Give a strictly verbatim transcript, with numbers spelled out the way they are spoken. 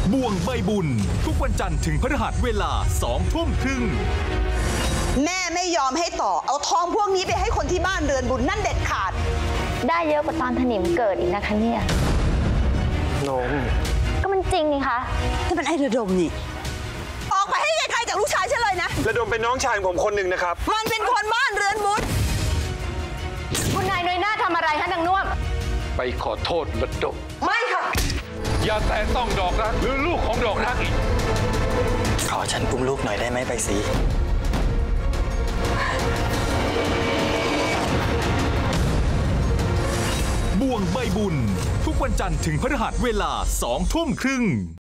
บ่วงใบบุญทุกวันจันทร์ถึงพฤหัสเวลาสองทุ่มครึ่งแม่ไม่ยอมให้ต่อเอาทองพวกนี้ไปให้คนที่บ้านเรือนบุญนั่นเด็ดขาดได้เยอะกว่าตอนถนิมเกิดอีกนะคะเนี่ยนมก็มันจริงนี่คะถ้าเป็นไอ้ระดมนี่ออกไปให้ไกลๆจากลูกชายฉันเลยนะระดมเป็นน้องชายของผมคนหนึ่งนะครับมันเป็นคนบ้านเรือนบุญคุณนายน้อยหน้าทำอะไรคะนางน่วมไปขอโทษระดมไม่ค่ะอย่าแตะต้องดอกรักหรือลูกของดอกรักอีกขอฉันอุ้มลูกหน่อยได้ไหมไปสิบ่วงใบบุญทุกวันจันทร์ถึงพฤหัสเวลาสองทุ่มครึ่ง